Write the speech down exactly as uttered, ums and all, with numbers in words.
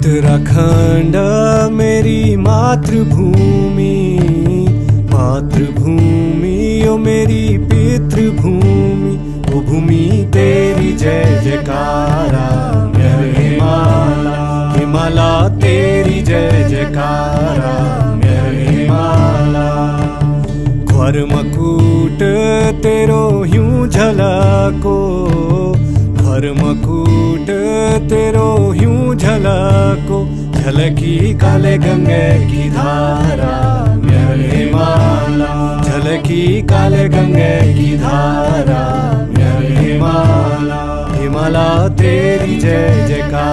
उत्तराखंड मेरी मातृभूमि, मातृभूमि ओ मेरी पितृभूमि, ओ भूमि तेरी जय जयकारा। मेरे हिमाला हिमाला तेरी जय जयकारा। मेरे हिमाला ख्वर मकुट तेरो ह्यूं झलको, ख्वर मकुट तेरो ह्यूं झलको, झलकी काले गंगे की धारा। मेरे हिमाला झलकी काले गंगे की धारा। मेरे हिमाला हिमाला तेरी जय जयकार।